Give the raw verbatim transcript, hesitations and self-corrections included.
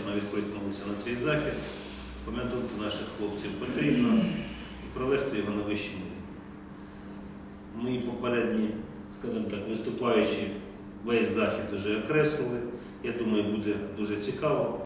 вона відкликнулася на цей захід. Пам'ятати наших хлопців потрібно і провести його на вищому рівні. Мої попередні, скажімо так, виступаючі весь захід вже окреслили. Я думаю, буде дуже цікаво.